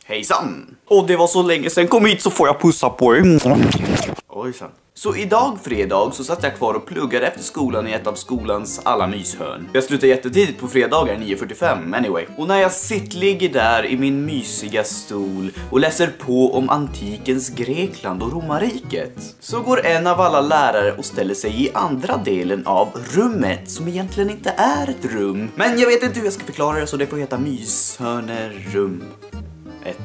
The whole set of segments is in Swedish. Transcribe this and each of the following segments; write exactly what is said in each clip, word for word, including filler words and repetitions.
Hejsan! Och det var så länge sedan, kom hit så får jag pussa på er. Ojsan. Så idag fredag så satt jag kvar och pluggade efter skolan i ett av skolans alla myshörn. Jag slutar jättetidigt på fredagar nio fyrtiofem, anyway. Och när jag sittligger där i min mysiga stol och läser på om antikens Grekland och romarriket, så går en av alla lärare och ställer sig i andra delen av rummet, som egentligen inte är ett rum. Men jag vet inte hur jag ska förklara det, så det får heta myshörnerum ett.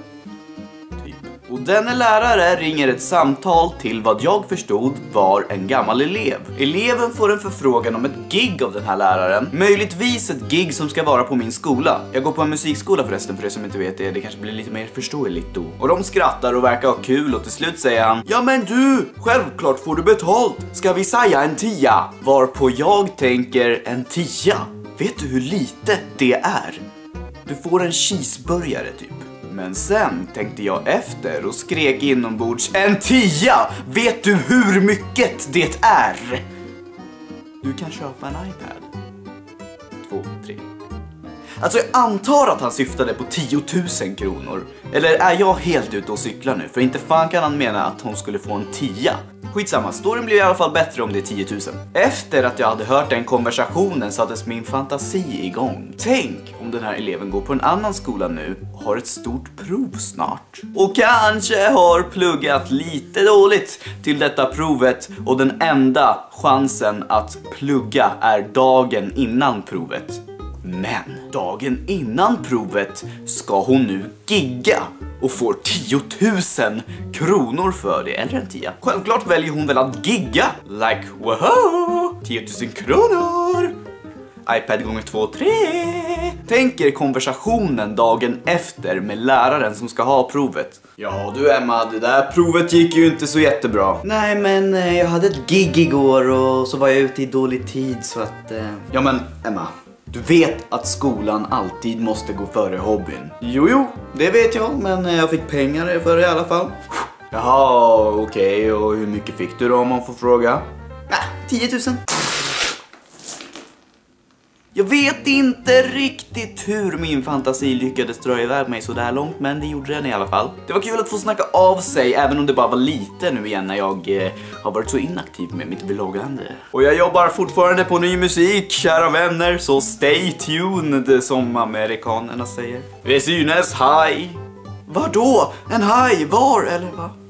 Och denne lärare ringer ett samtal till vad jag förstod var en gammal elev. Eleven får en förfrågan om ett gig av den här läraren. Möjligtvis ett gig som ska vara på min skola. Jag går på en musikskola förresten, för er som inte vet det. Det kanske blir lite mer förståeligt då. Och de skrattar och verkar ha kul, och till slut säger han: ja men du, självklart får du betalt. Ska vi säga en tia? Varpå jag tänker, en tia? Vet du hur lite det är? Du får en cheeseburgare typ. Men sen tänkte jag efter och skrek inombords: en tia! Vet du hur mycket det är? Du kan köpa en iPad. Två, tre. Alltså jag antar att han syftade på tiotusen kronor. Eller är jag helt ute och cyklar nu? För inte fan kan han mena att hon skulle få en tia. Skitsamma, storyn blir i alla fall bättre om det är tiotusen. Efter att jag hade hört den konversationen sattes min fantasi igång. Tänk om den här eleven går på en annan skola nu och har ett stort prov snart. Och kanske har pluggat lite dåligt till detta provet, och den enda chansen att plugga är dagen innan provet. Men dagen innan provet ska hon nu gigga och får tiotusen kronor för det, eller en tia. Självklart väljer hon väl att gigga. Like, wow, tiotusen kronor. iPad gånger två, tre. Tänker konversationen dagen efter med läraren som ska ha provet. Ja du Emma, det där provet gick ju inte så jättebra. Nej men jag hade ett gig igår och så var jag ute i dålig tid så att... Eh... Ja men Emma, du vet att skolan alltid måste gå före hobbyn. Jo, jo, det vet jag, men jag fick pengar för det i alla fall. Jaha, okej, okay. Och hur mycket fick du då om man får fråga? Nej, tiotusen. Jag vet inte riktigt hur min fantasi lyckades dra iväg mig så där långt, men det gjorde den i alla fall. Det var kul att få snacka av sig, även om det bara var lite nu igen när jag eh, har varit så inaktiv med mitt vloggande. Och jag jobbar fortfarande på ny musik, kära vänner, så stay tuned som amerikanerna säger. Vi synes, hej! Vadå? En haj? Var eller vad?